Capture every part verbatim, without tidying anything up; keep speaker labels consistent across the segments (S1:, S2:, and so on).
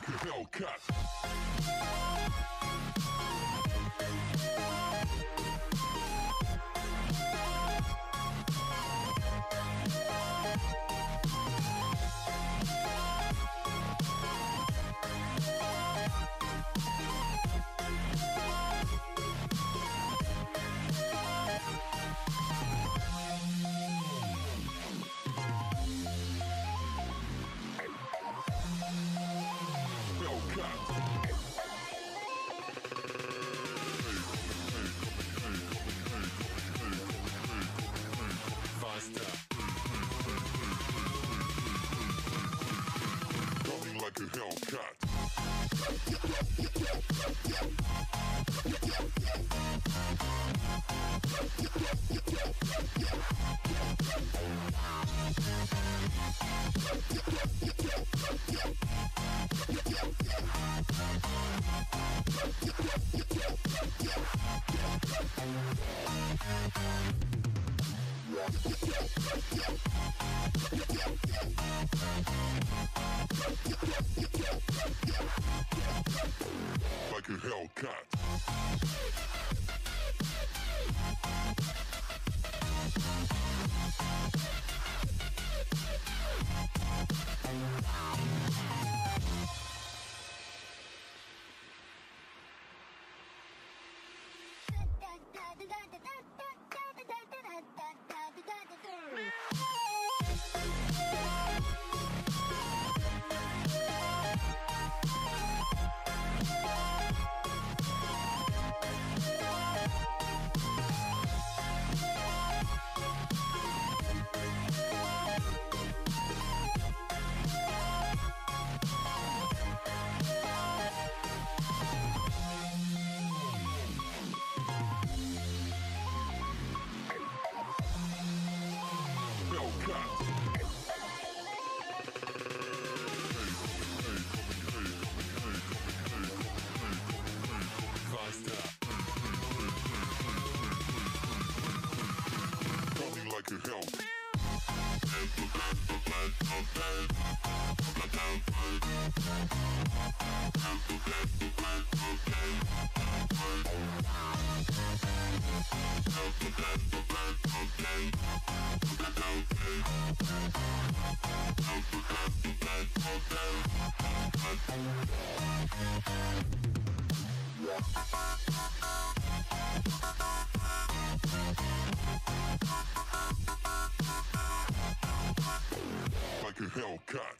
S1: like a Hellcat. Coming like a Hellcat. Like a Hellcat. Coming like a hell. Like a Hellcat.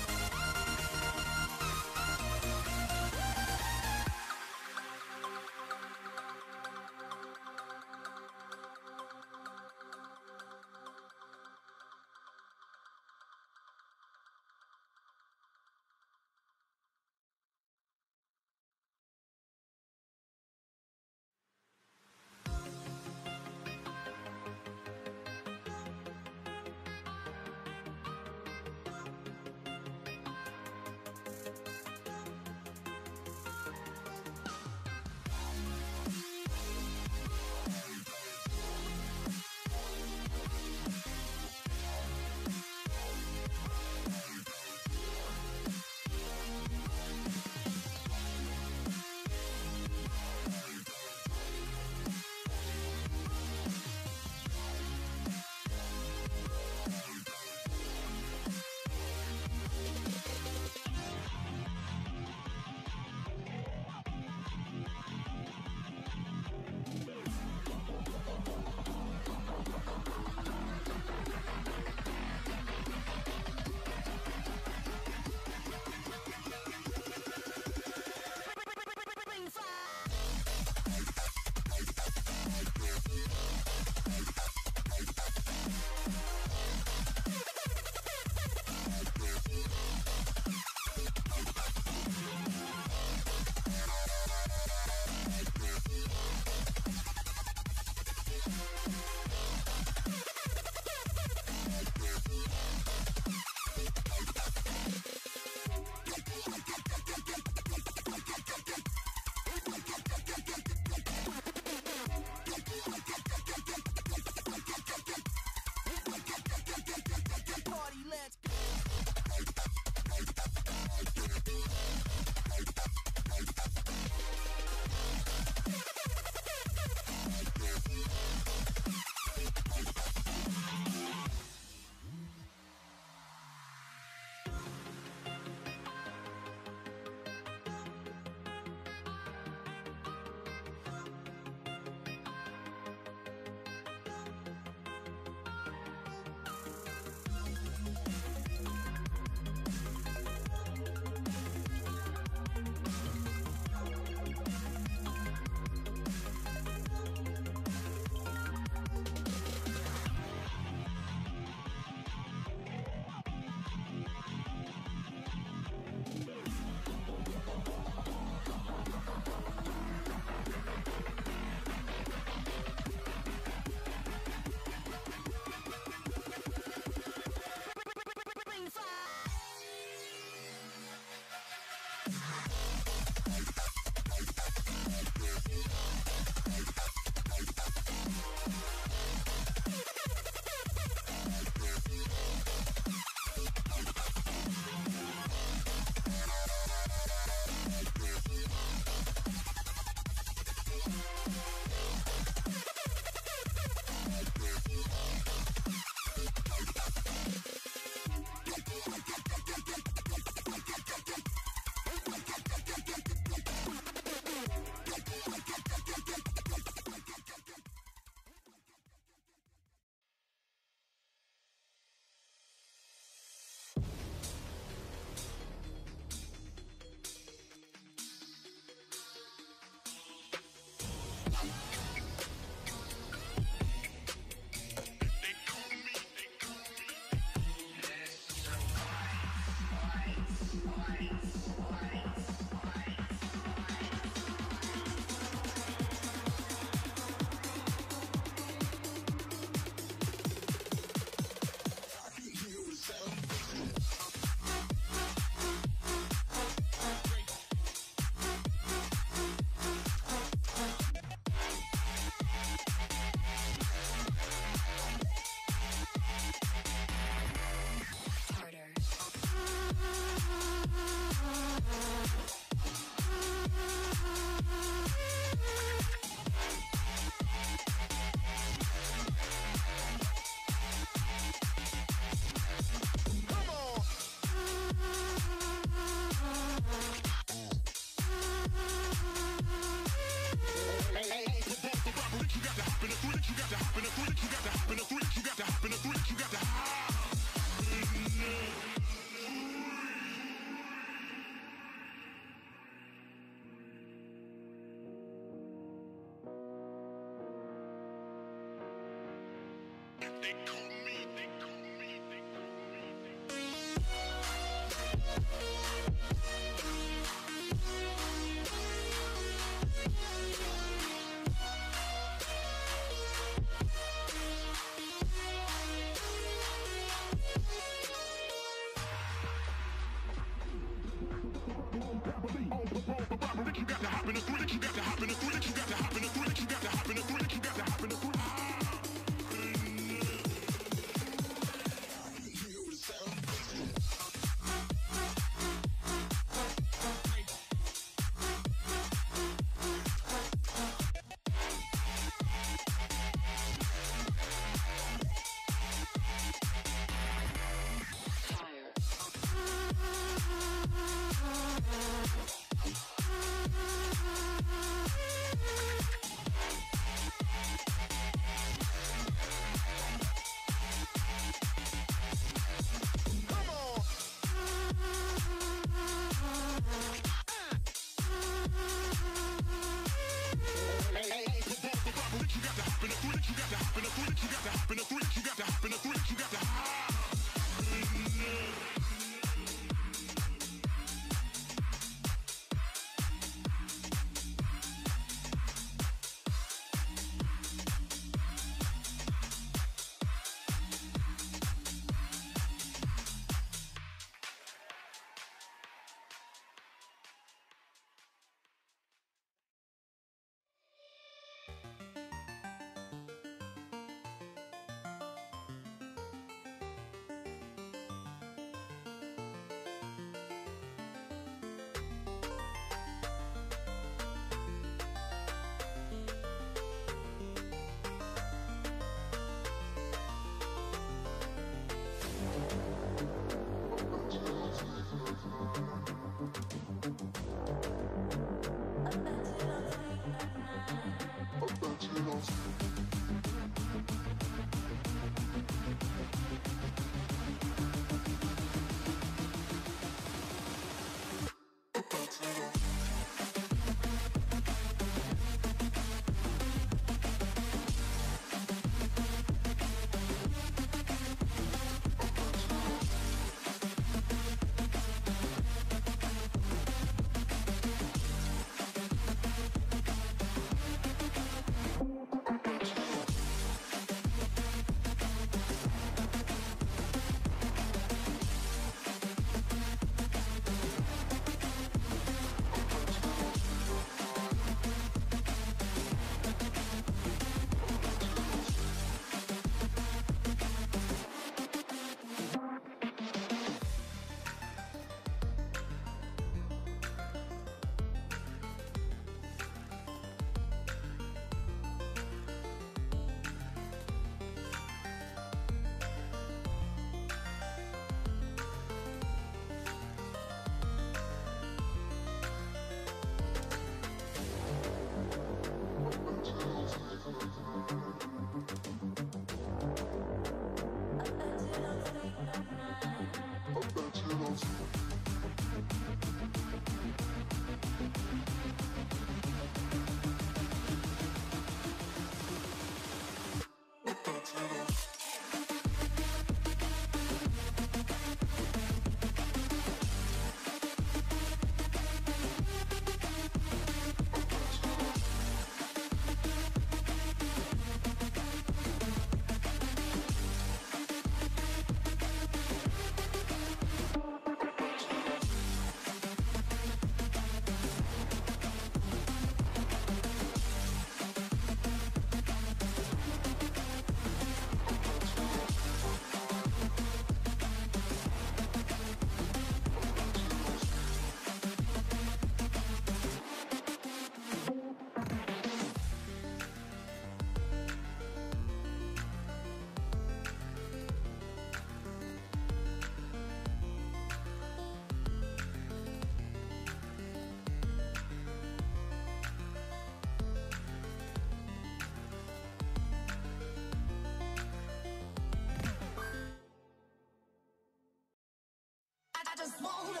S2: just wanna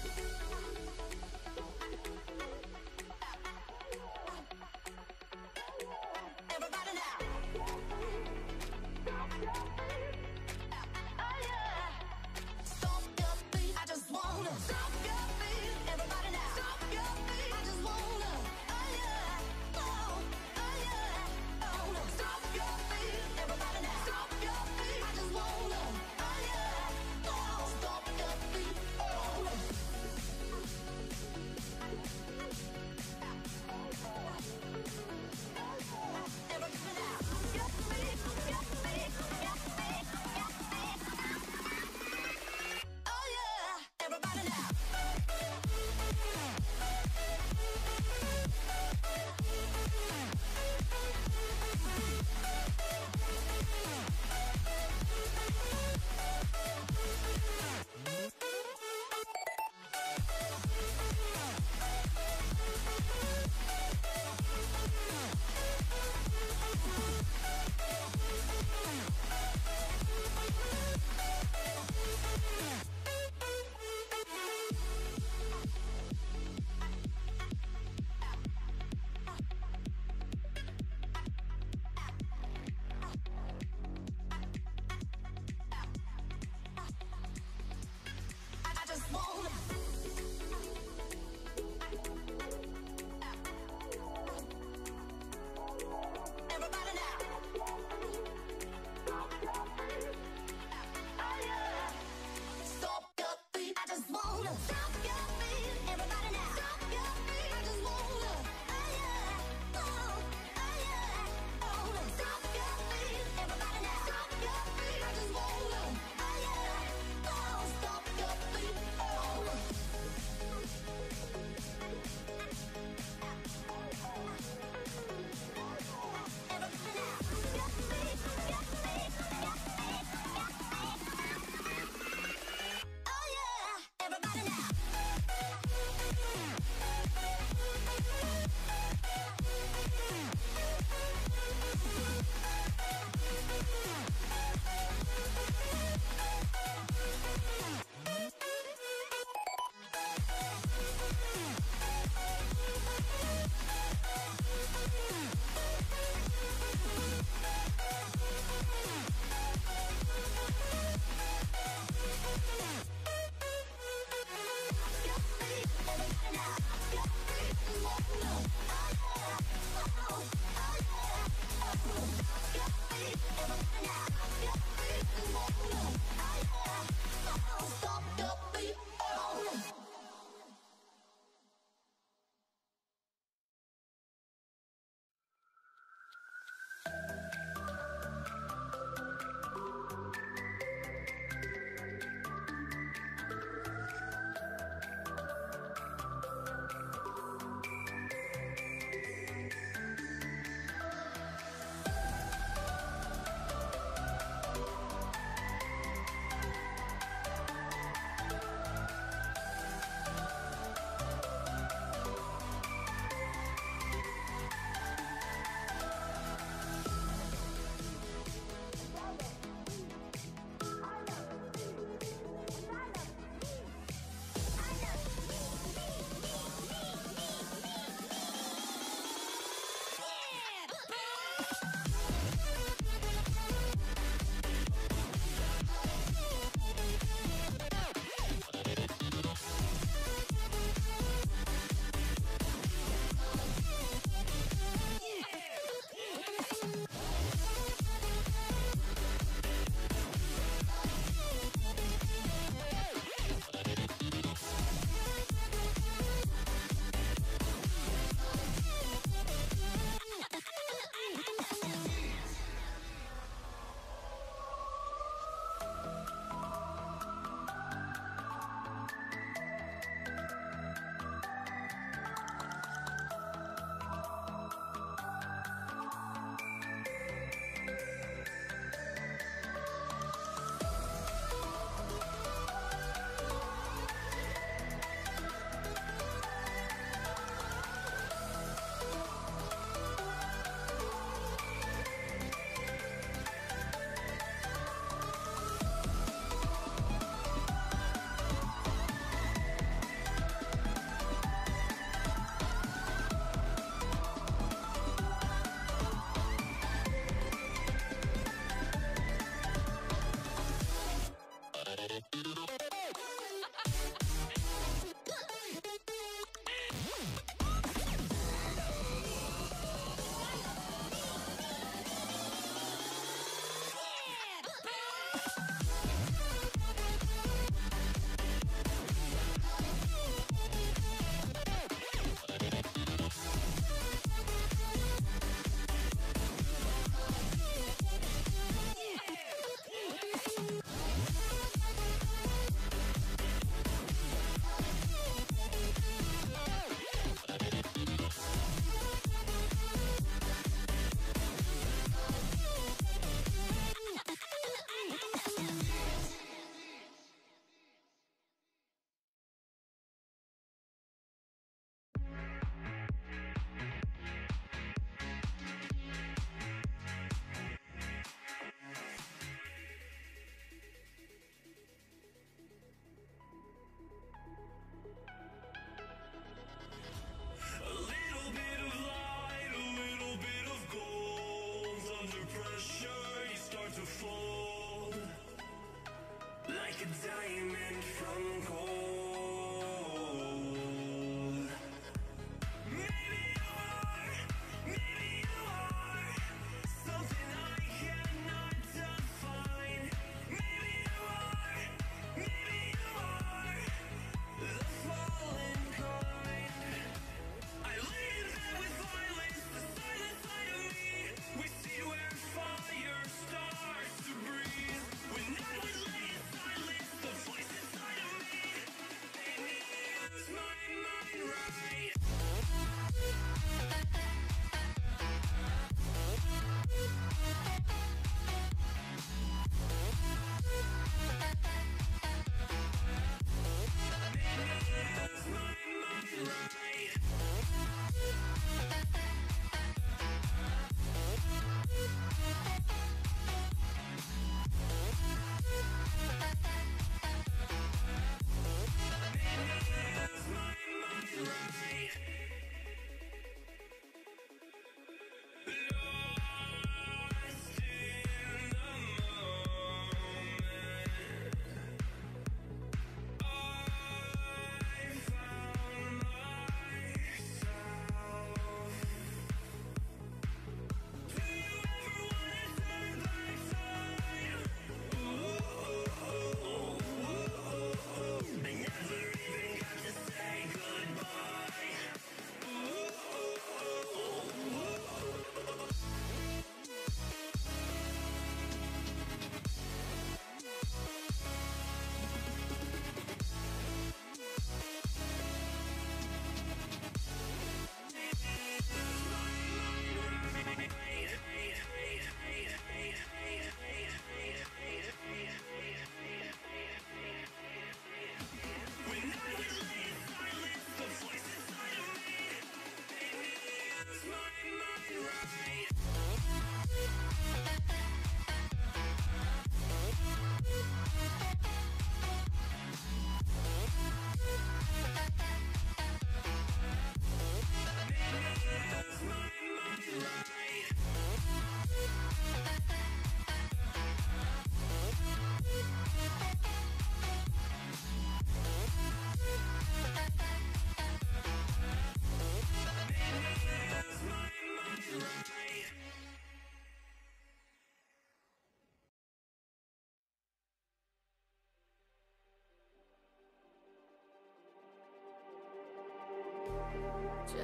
S2: everybody now. Oh yeah. Stop your feet. I just wanna stop your feet. Everybody now. Stop your feet. I just wanna. Oh yeah. Oh, oh yeah. Oh no. Stop your feet. Everybody now. Stop your feet. I just wanna. Oh yeah. Oh, stop your feet. Oh no.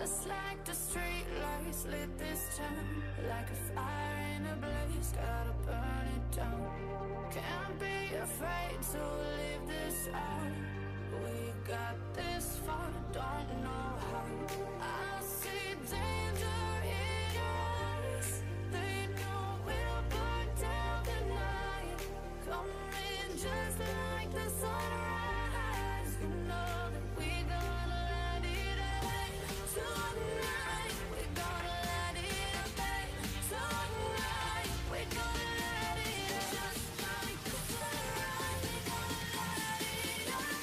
S3: Just like the street lights lit this town, like a fire in a blaze, gotta burn it down. Can't be afraid to leave this out. We got this far, don't know how. I see danger in your eyes. They know we'll burn down the night. Coming just like the sunrise. You know that we gonna let it away. Tonight, we gonna let it away. Tonight, we gonna let it away. Just like the sunrise, we gonna let it away.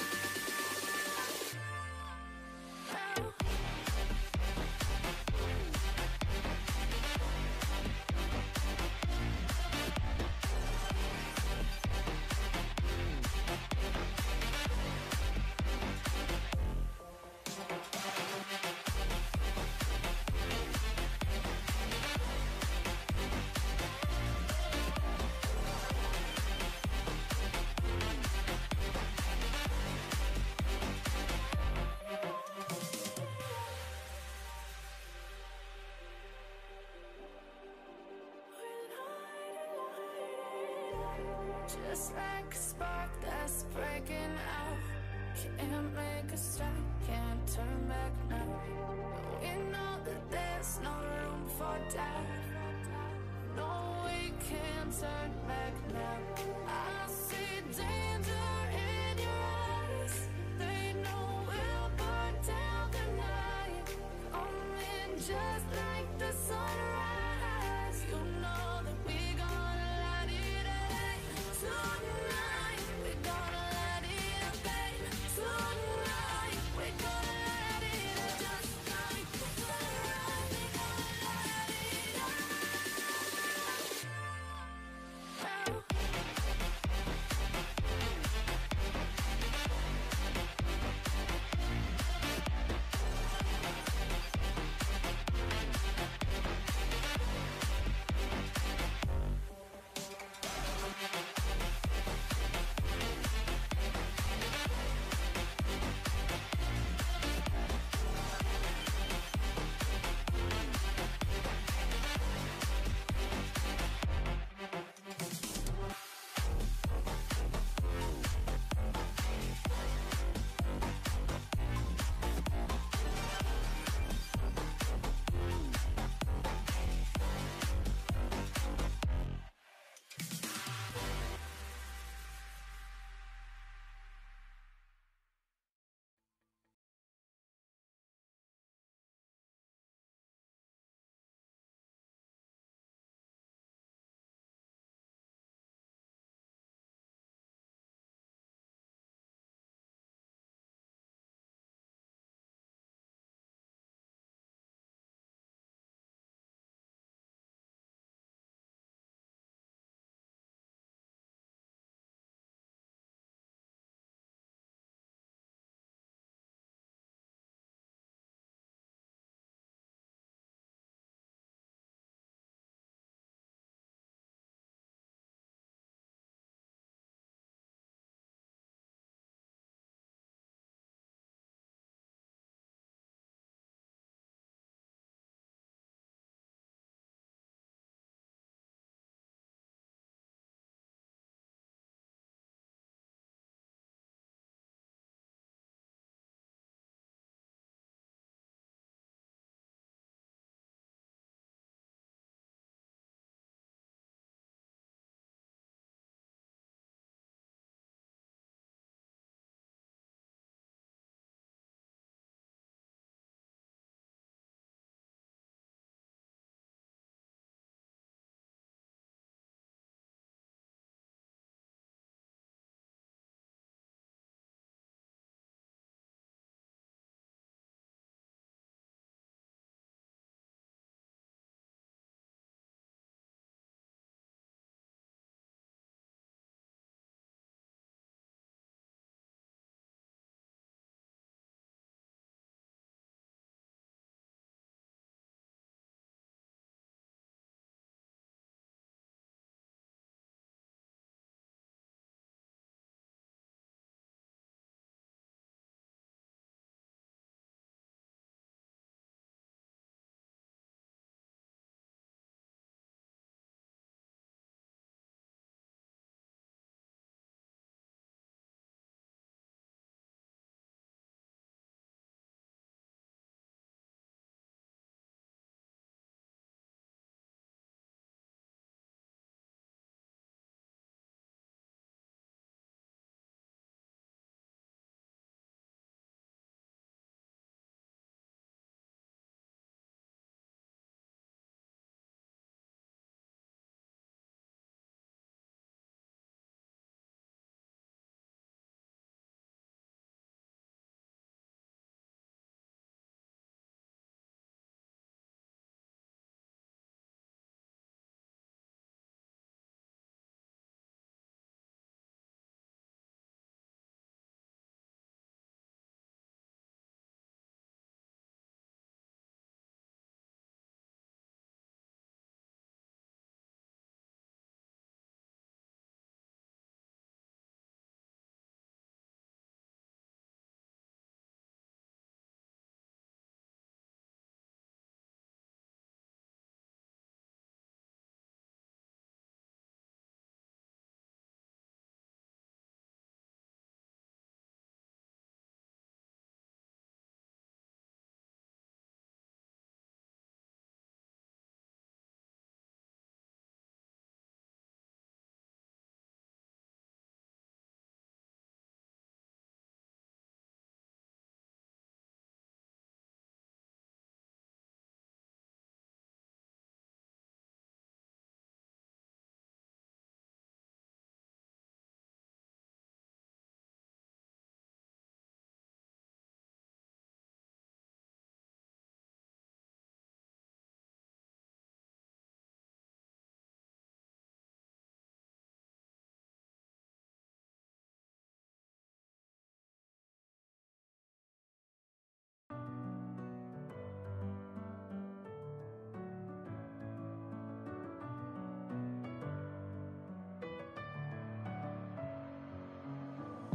S3: Just like a spark that's breaking out. Can't make a stop, can't turn back now. We know that there's no room for doubt. No, we can't turn back now. I see danger in your eyes. They know we'll burn down the night. Coming just like the sunrise. You know that we gonna let it away. Tonight, we gonna let it away. Tonight, we gonna let it away. Just like the sunrise, we gonna let it away.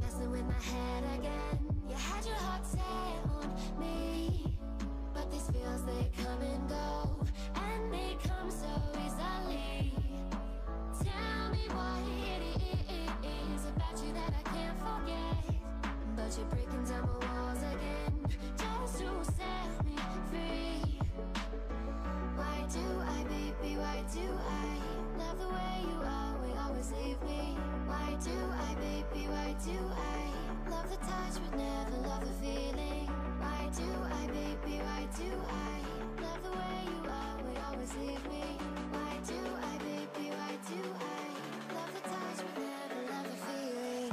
S3: messing with my head again. You had your heart set on me, but these feels, they come and go, and they come so easily. Tell me what it is about you that I can't forget, but you're breaking down my walls again, just to set me free. Why do I, baby, why do I love the way you always, always leave me? Why do I, baby, why do I love the touch but never love the feeling? Why do I, baby, why do I love the way you always, always leave me? Why do I, baby, why do I love the touch but never love the feeling?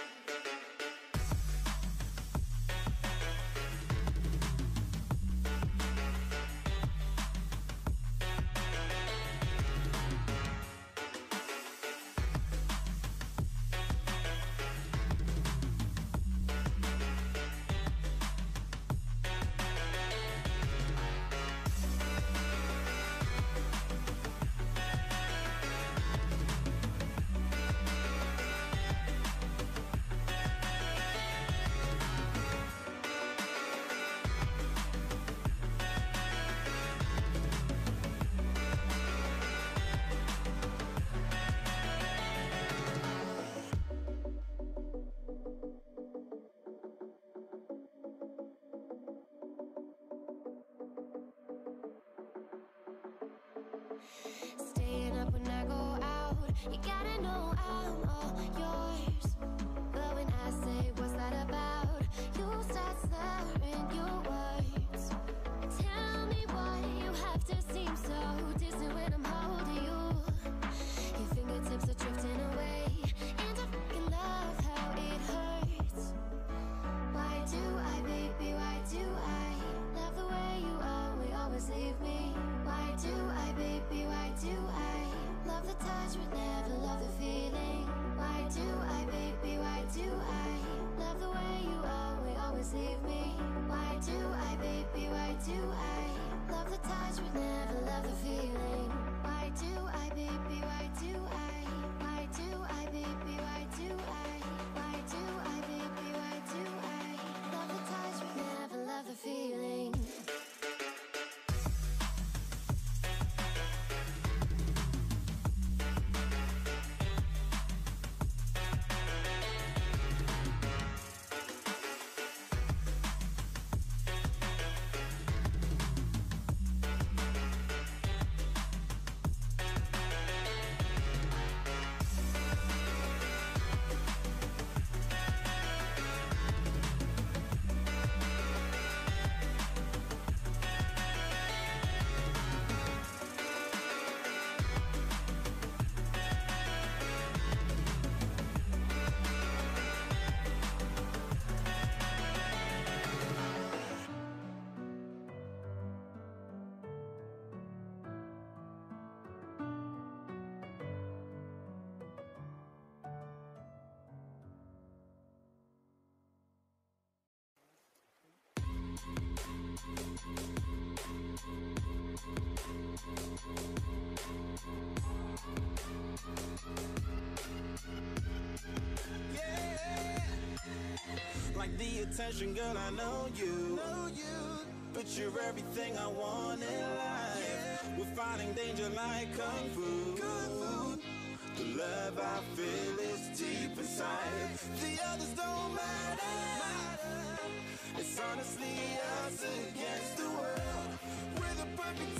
S3: Staying up when I go out, you gotta know I'm all yours. But when I say what's that about, you start slurring your words. Tell me why you have to seem so distant when I'm holding you. Your fingertips are drifting away, and I fucking love how it hurts. Why do I, baby, why do I love the way you always, always leave me? Why do I, baby, why do I love the touch but never love the feeling? Why do I, baby, why do I love the way you always, always leave me? Why do I, baby, why do I love the touch but never love the feeling? Why do I, baby, why do I? Why do I, baby, why do I? Why do I, baby, why do I love the touch but never love the feeling?
S4: Like the attention, girl, I know you. Know you. But you're everything I want in life. Yeah. We're fighting danger like kung fu. Kung fu. The love I feel is deep inside. The others don't matter. It's honestly us against the world. We're the perfect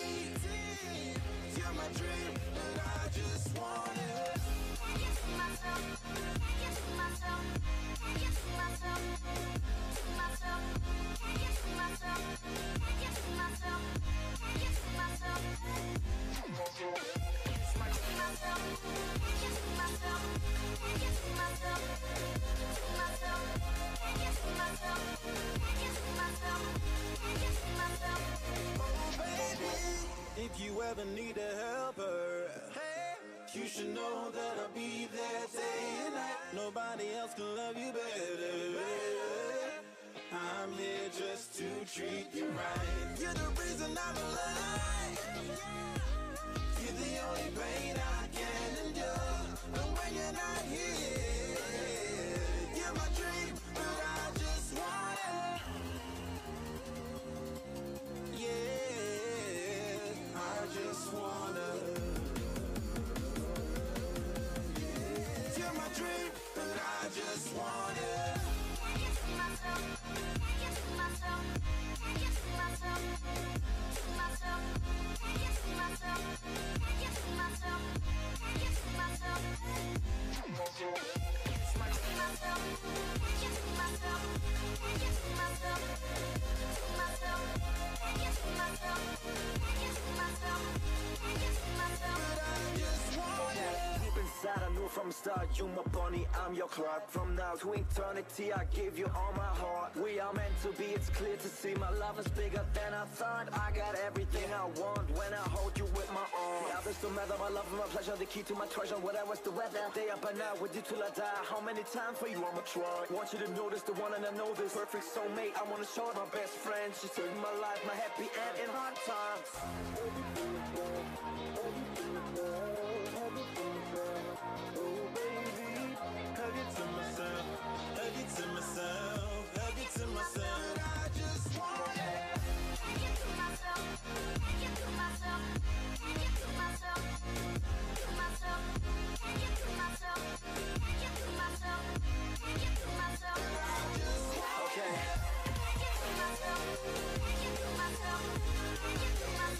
S4: team. You're my dream, but I just want it. Can you see myself? Can you see myself? Can you see myself? See myself? Can you see myself? Can you see myself? Can you see myself? See myself? Can you see myself? Can you see myself? Can you see myself? See myself? Can you see myself? Can you see myself? Can you see myself? Oh baby, if you ever need a helper, hey, you should know that I'll be there day and night. Nobody else can love you better. I'm here just to treat you right. You're the reason I'm alive. You're the only pain I can endure. And when you're not here, you're
S5: You my bunny, I'm your Clark. From now to eternity, I give you all my heart. We are meant to be, it's clear to see. My love is bigger than I thought. I got everything I want when I hold you with my arms. The others don't matter, my love and my pleasure, the key to my treasure. Whatever's the weather, day up and out with you till I die. How many times for you I'ma try? Want you to notice the one and I know this. Perfect soulmate, I wanna show it my best friend. She saved my life, my happy end in hard times. Oh baby, hug it to myself, hug it to myself, hug it to myself. I just want it.
S2: Hug it to myself, hug it to myself, hug it to myself, to myself, hug it to myself, hug it to myself, hug it to myself. Okay. Hug it to myself, hug it to myself, hug it to myself.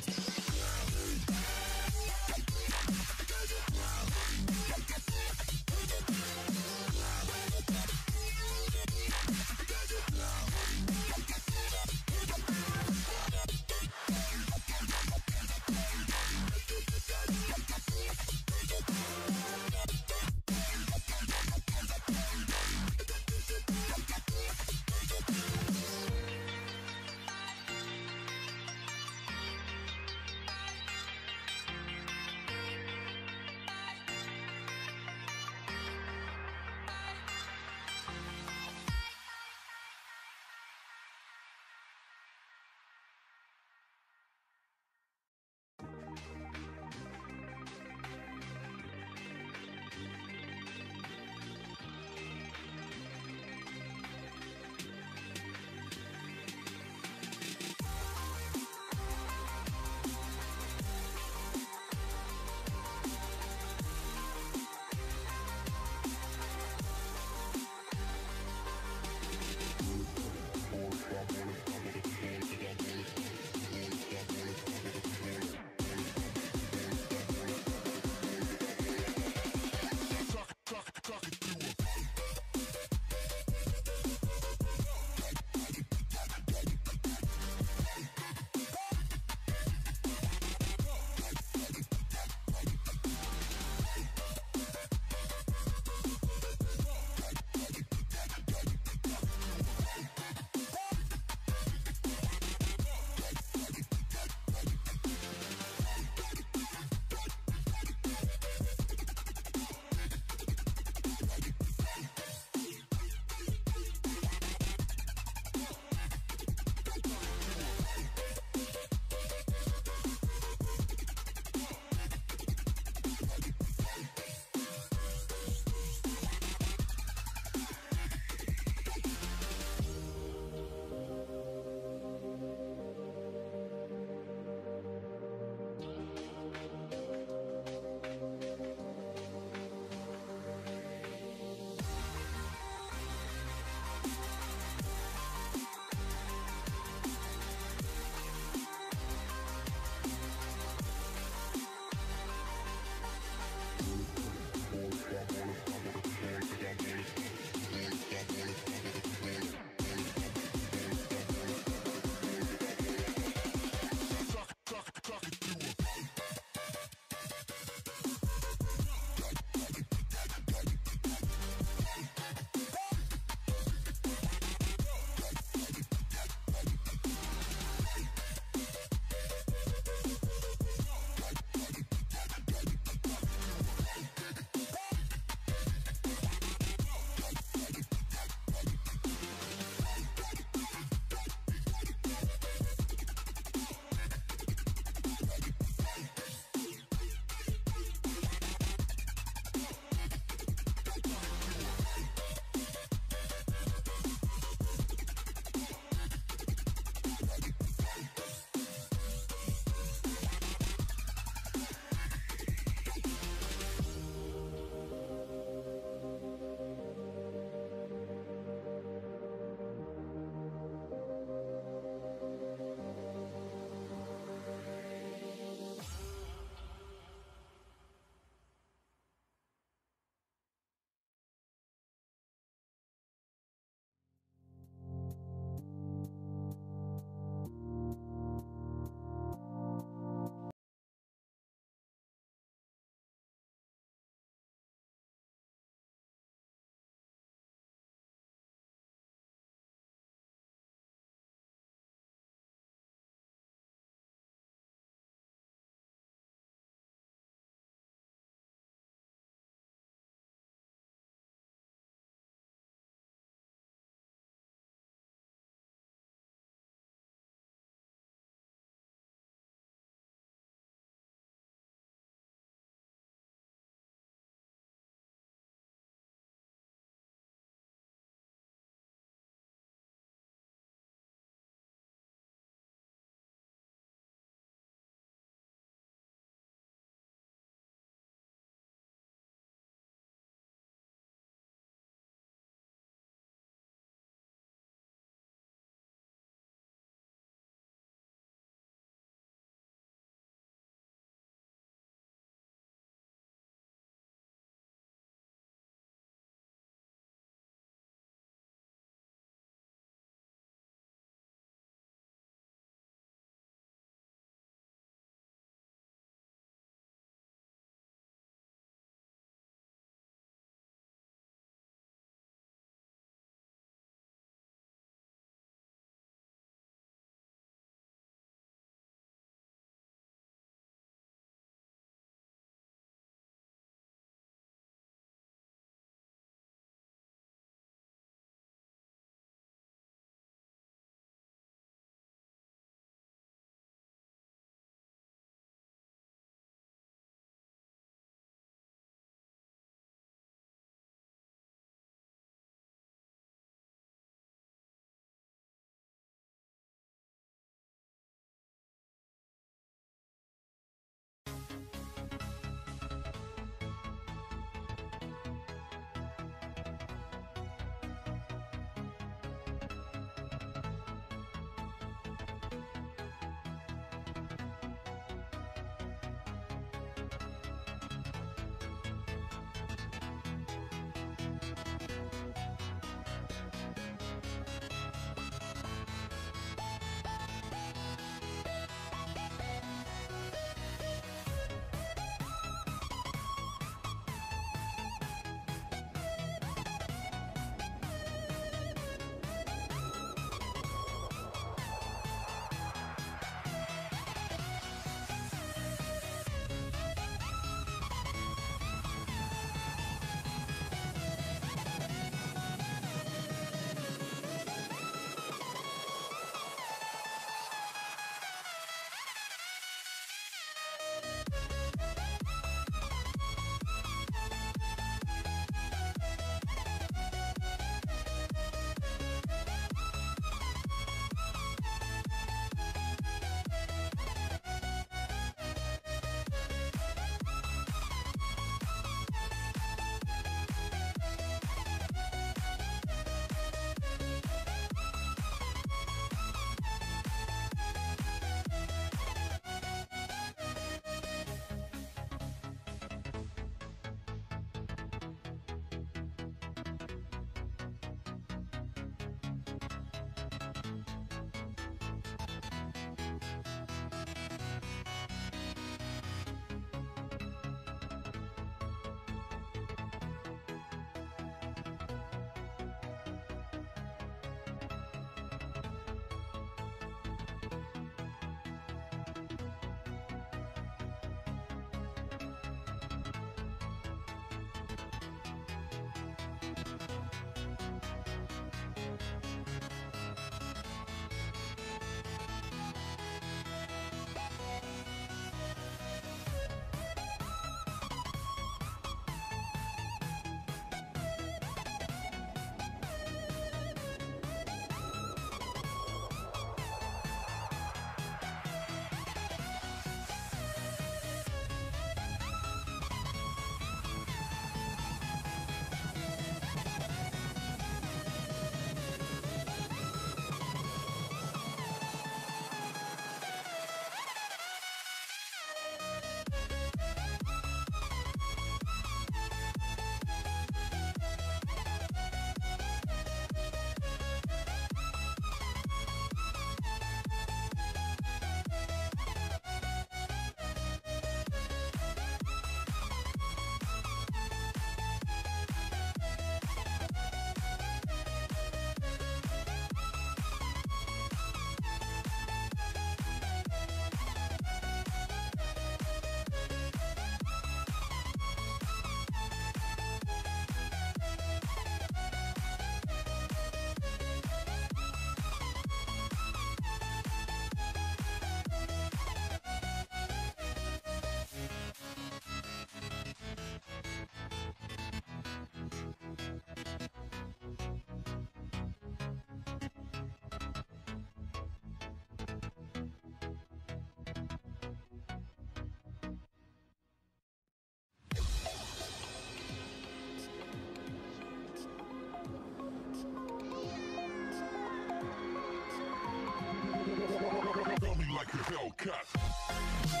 S1: like a Hellcat.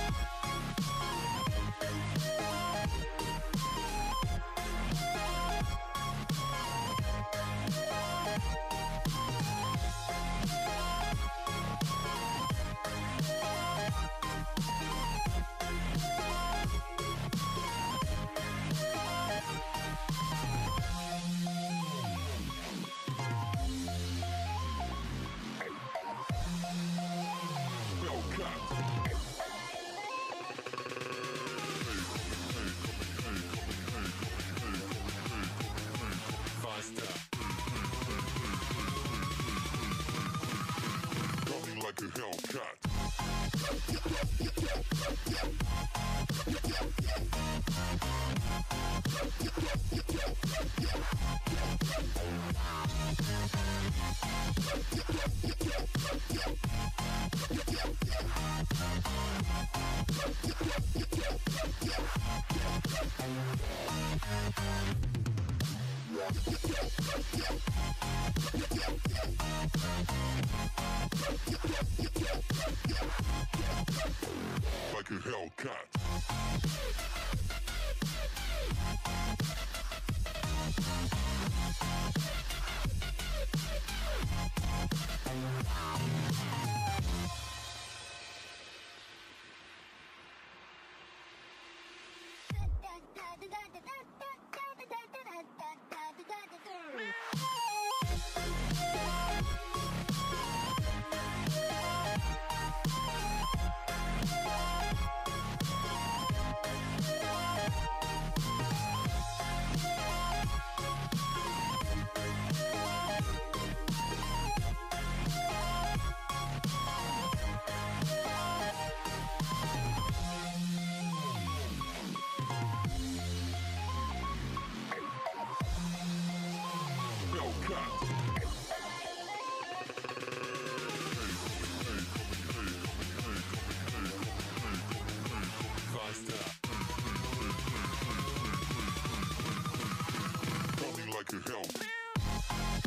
S1: Coming like a Hellcat. Like a Hellcat. Coming like a Hellcat.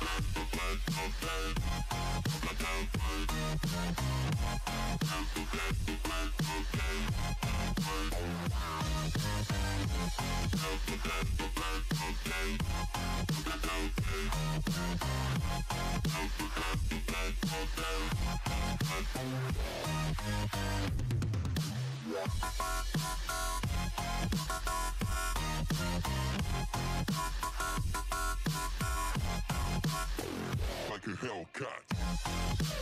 S1: Like a Hellcat.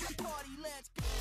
S4: Party, let's go.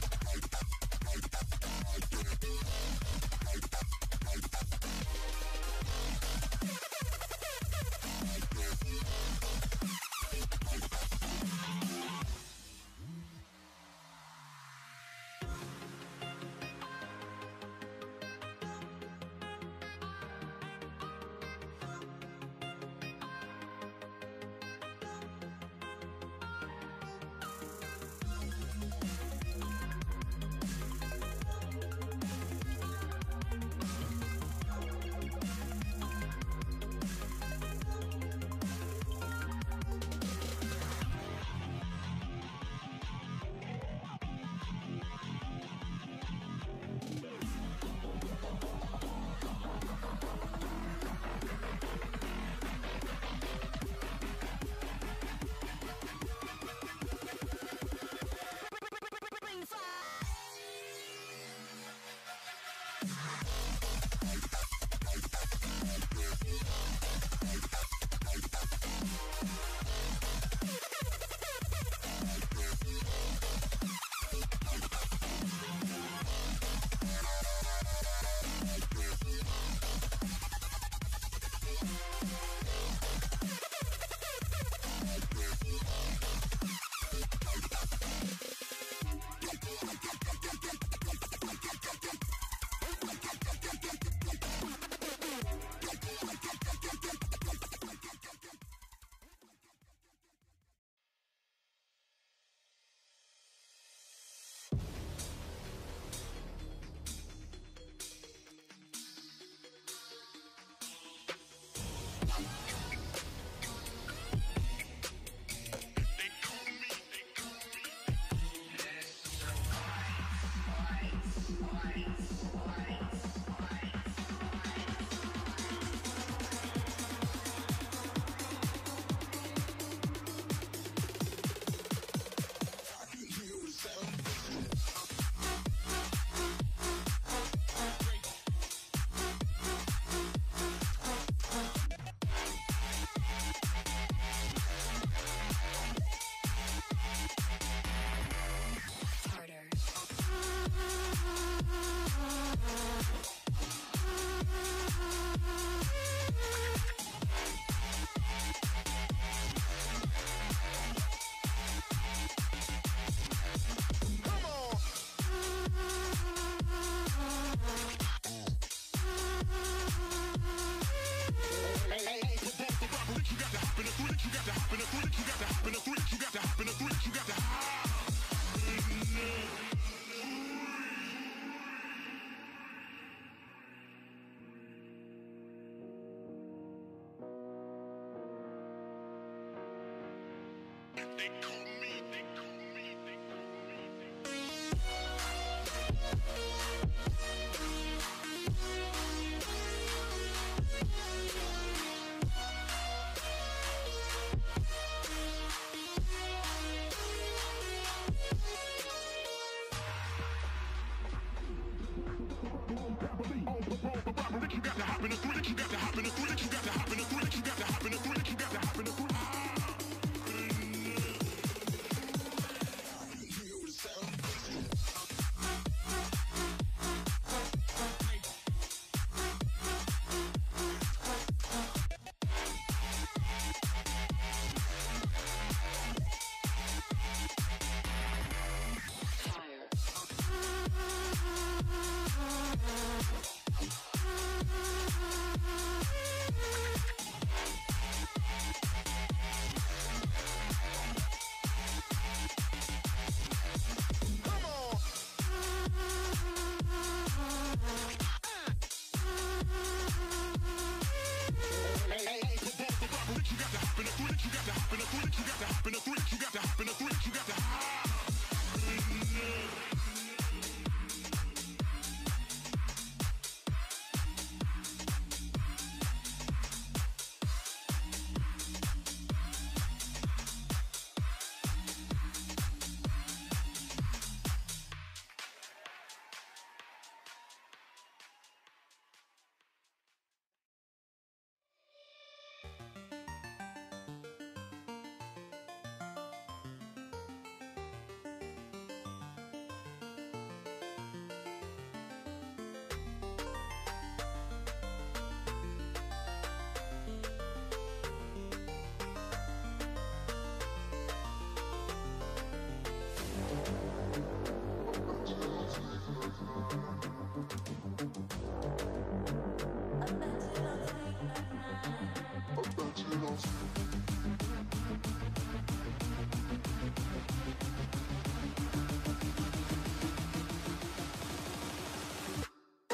S1: They call me, they call me, they call me. You got to hop in the three, you got to hop in the three, you got to hop in the three, you got to hop in the three, you got to hop in the three.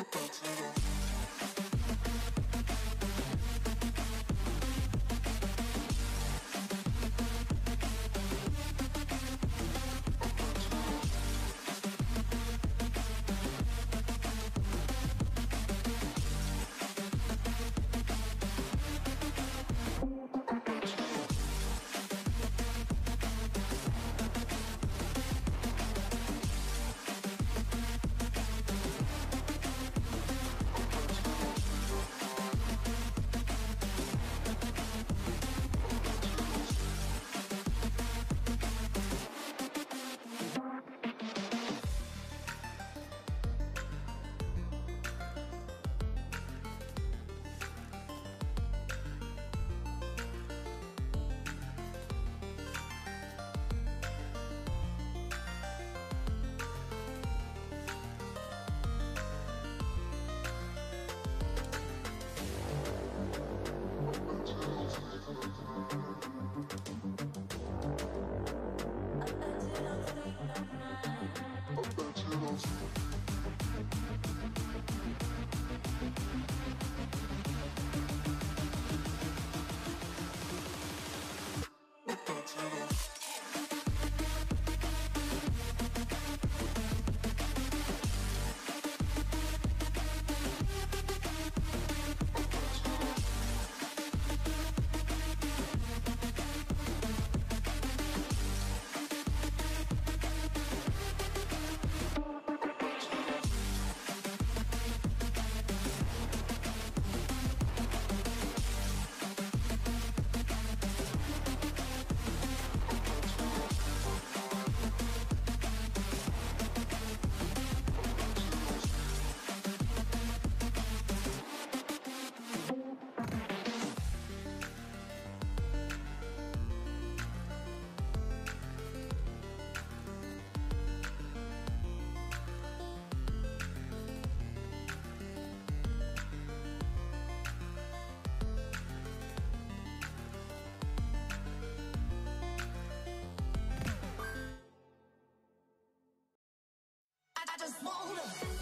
S2: I just wanna.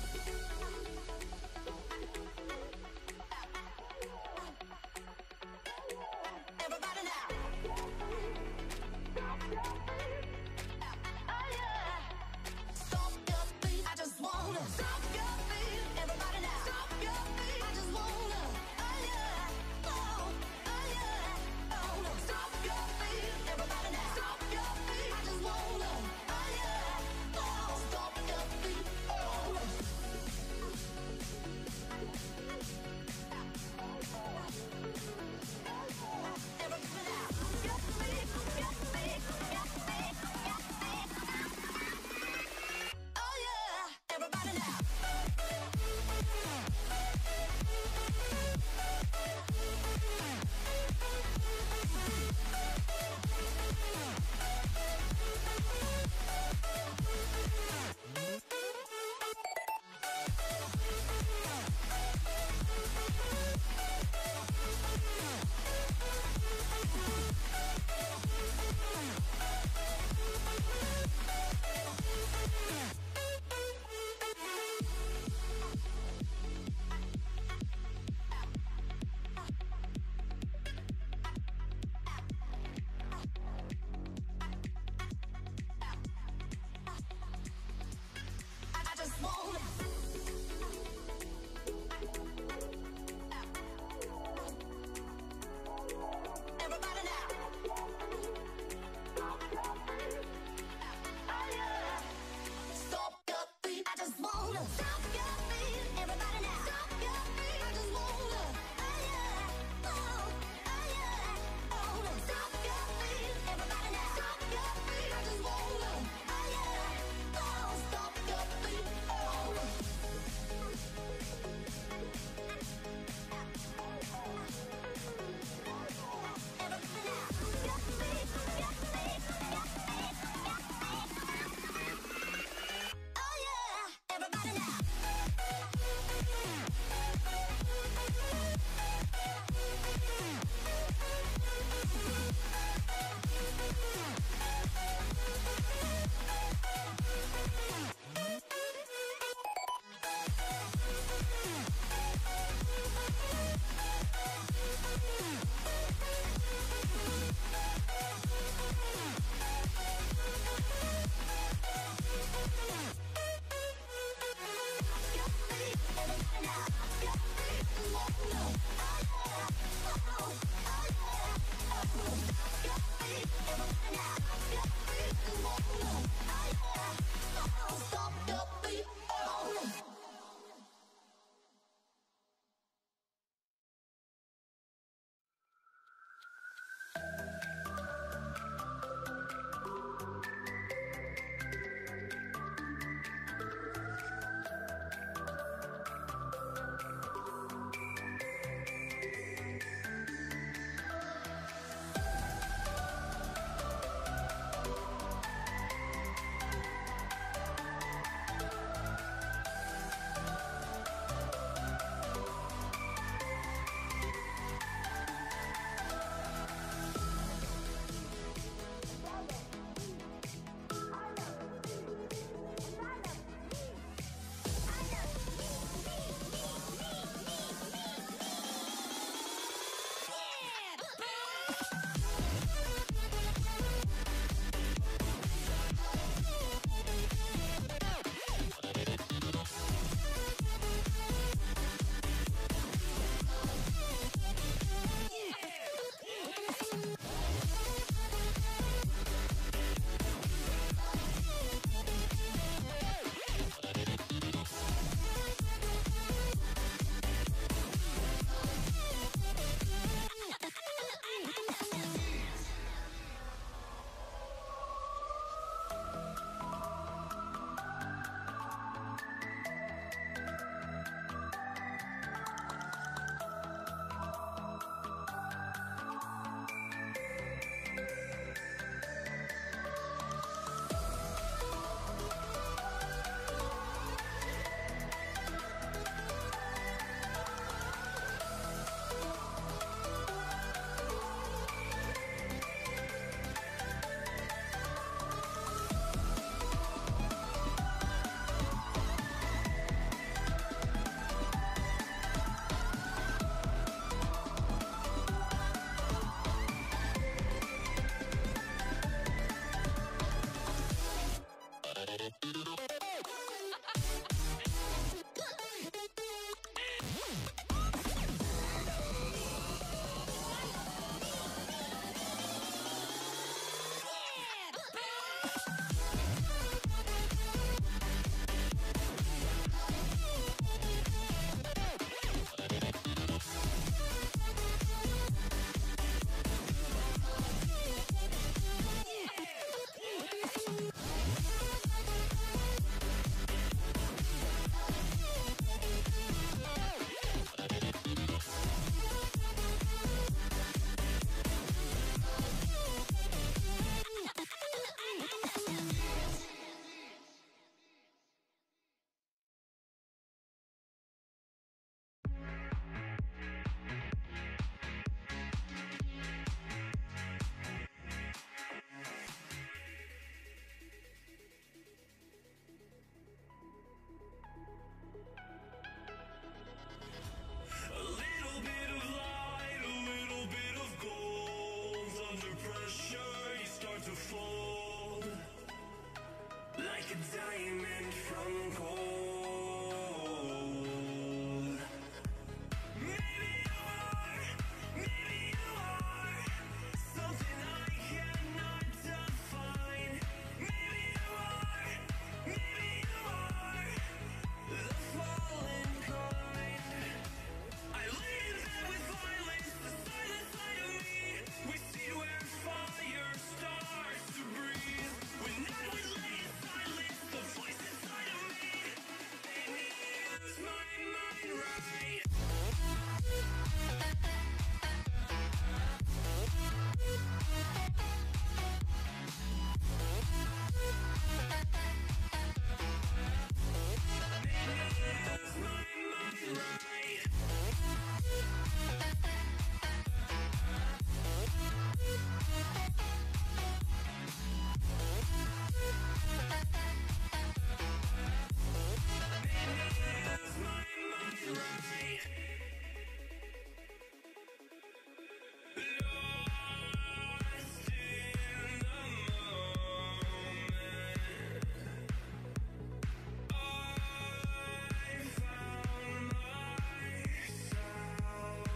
S2: Everybody now. Oh yeah. Stop your feet. I just wanna. Stop your feet. Everybody now. Stop your feet. I just wanna. Oh yeah. Oh, oh yeah. Oh no. Stop your feet. Everybody now. Stop your feet. I just wanna. Oh yeah. Oh, stop your feet. Oh.
S4: A little bit of light, a little bit of gold. Under pressure, you start to fold like a diamond from gold. Maybe you are, maybe you are something I cannot define. Maybe you are, maybe you are the fallen kind. I lay in bed with violence, the silent side of me. We see where fire starts to breathe. When I would lay in silence, the voice inside of me made me use my mind right. Use my mind right. Use my mind right. Lost in the moment, I found myself.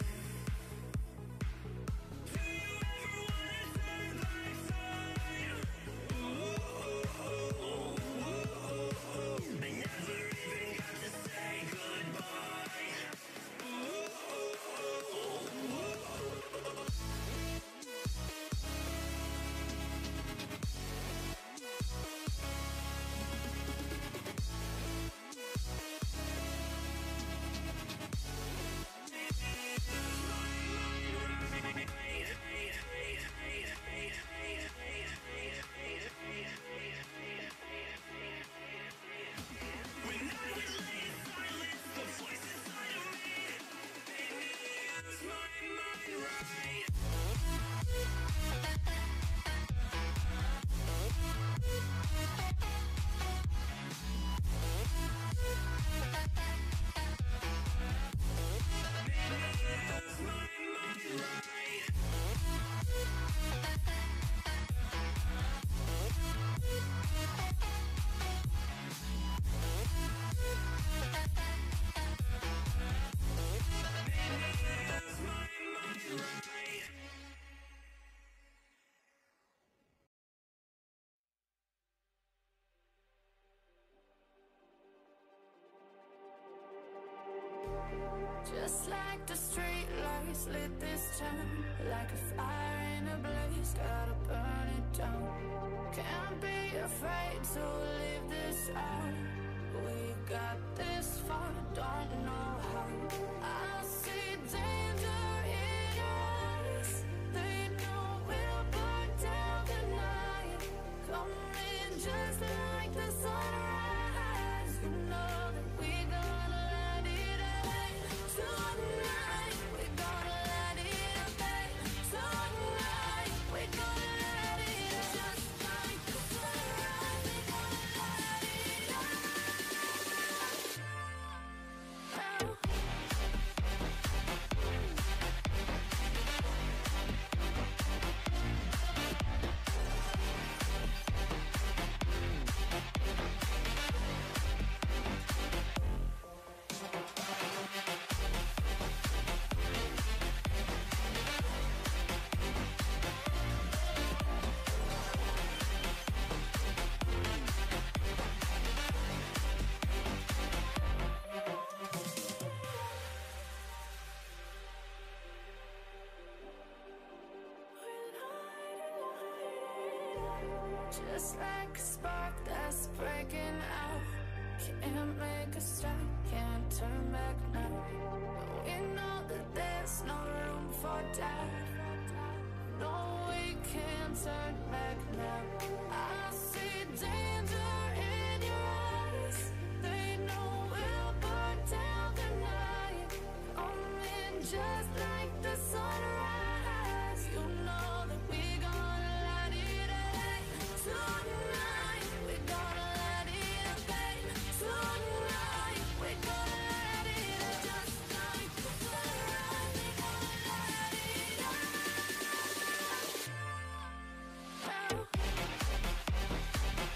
S4: Do you ever wanna turn back time? I never even got to say goodbye. When I would lay in silence, the voice inside of me made me use my mind right. Use my mind right. Use my mind right.
S3: Just like the street lights lit this town, like a fire in a blaze, gotta burn it down. Can't be afraid to leave this out. We got this far, don't know how. I see danger in your eyes. They know we'll burn down the night. Coming just like the sunrise. You know that we gonna light it up tonight. We gonna light it up tonight. We gonna light it up just like the sunrise. We gonna light it up. Oh. just like a spark that's breaking out. Can't make a stop, can't turn back now. We know that there's no room for doubt. No, we can't turn back now. I see danger in your eyes. They know we'll burn down the night. Coming just like the sunrise. You know that we gonna light it up tonight. We gonna light it up, babe. Tonight we gonna light it up just like the sunrise. We gonna light it up.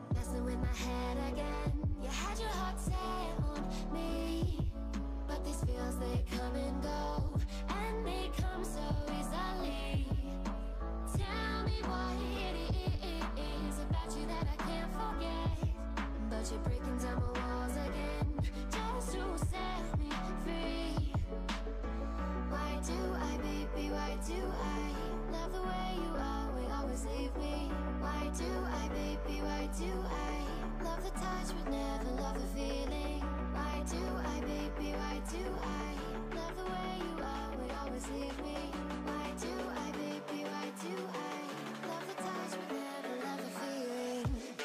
S3: messing with my head again. You had your heart set on me, but these feels, they come and go, and they come so easily. Tell me what it is about you that I can't forget, but you're breaking down my walls again, just to set me free. Why do I, baby, why do I love the way you always, always leave me? Why do I, baby, why do I love the touch but never love the feeling? Why do I, baby, why do I love the way you always, always leave me? Why do I, baby, why do I love the touch but never love the feeling?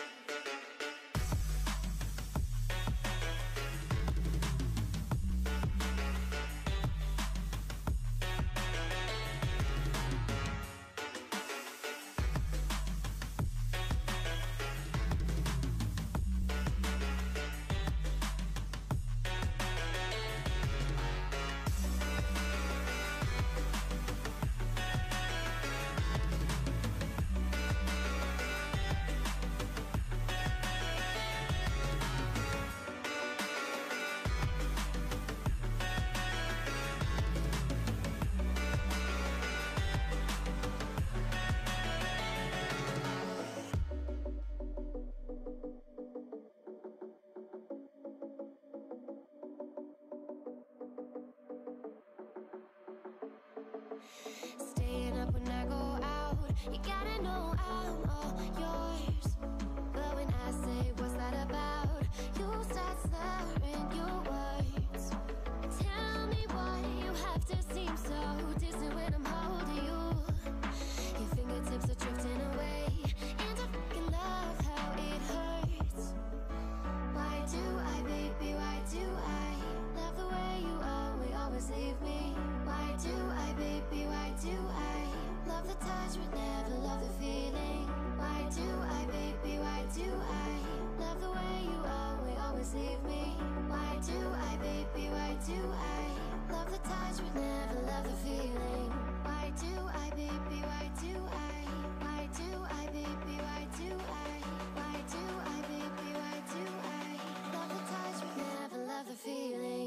S3: Staying up when I go out, you gotta know I'm all yours. But when I say what's that about, you start slurring your words. Tell me why you have to seem so distant when I'm holding you. Your fingertips are drifting away, and I fucking love how it hurts. Why do I, baby, why do I love the way you always, always leave me? Why do I, baby, why do I love the touch but never love the feeling? Why do I, baby, why do I love the way you always, always leave me? Why do I, baby, why do I love the touch but never love the feeling? Why do I, baby, why do I? Why do I, baby, why do I? Why do I, baby, why do I love the touch but never love the feeling?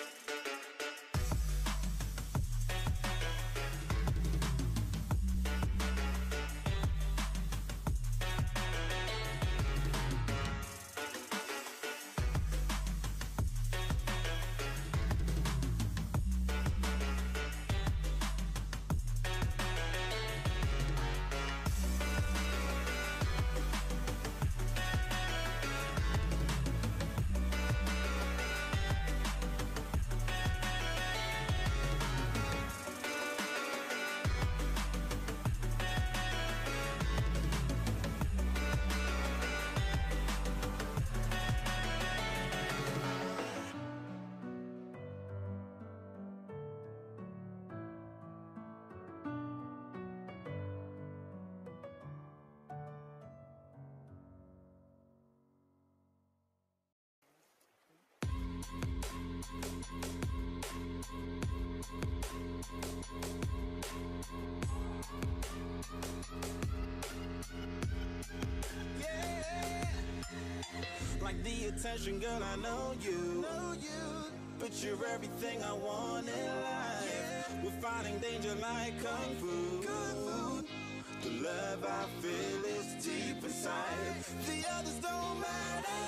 S4: Like the attention, girl, I know you. Know you. But you're everything I want in life. Yeah. We're fighting danger like kung fu. Kung fu. The love I feel is deep inside. The others don't matter.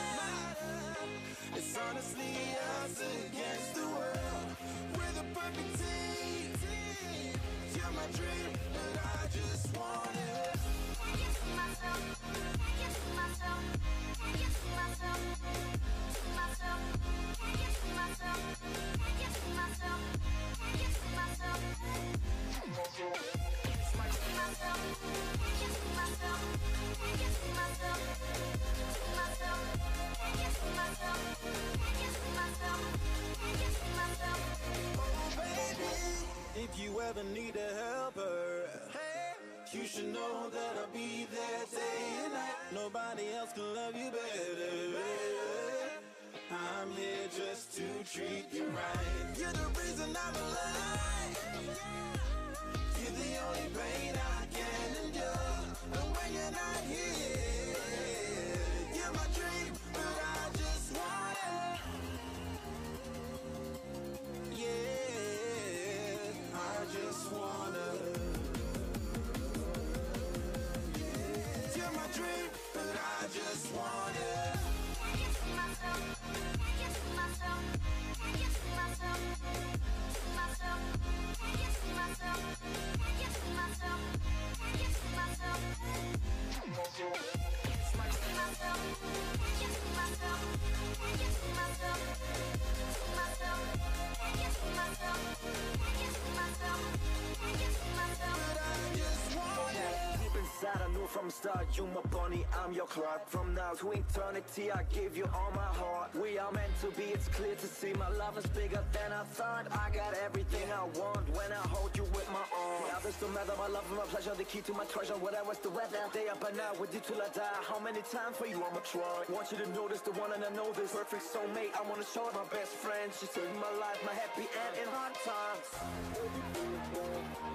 S4: It's honestly us against the world. We're the perfect team. You're my dream, but I just want it.
S3: Can you see myself? Can you see myself? Can you see myself? See myself? Can you see myself? Can you see myself? Can you see myself? See myself? Can you see myself? Can you see myself? See myself? Can you see myself? Can you see myself? Can you see myself?
S4: Oh baby, if you ever need a helper, hey, you should know that I'll be there day and night. Nobody else can love you better. I'm here just to treat you right. You're the reason I'm alive. You're the only pain I can endure. And when you're not here,
S5: you my bunny, I'm your Clark. From now to eternity, I give you all my heart. We are meant to be, it's clear to see. My love is bigger than I thought. I got everything I want when I hold you with my arms. Now this don't matter, my love and my pleasure, the key to my treasure. Whatever's the weather, day up and out with you till I die. How many times for you I'ma try? Want you to notice the one and I know this perfect soulmate. I wanna show it my best friend. She saved my life, my happy end in hard times.